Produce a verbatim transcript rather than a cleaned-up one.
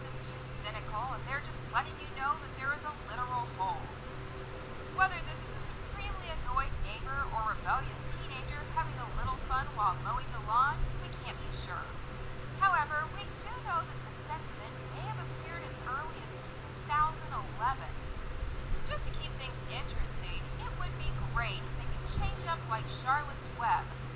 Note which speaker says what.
Speaker 1: just too cynical and they're just letting you know that there is a literal hole. Whether this is a supremely annoyed neighbor or rebellious teenager having a little fun while mowing the lawn, we can't be sure. However, we do know that the sentiment may have appeared as early as two thousand eleven. Just to keep things interesting, it would be great if they could change it up like Charlotte's Web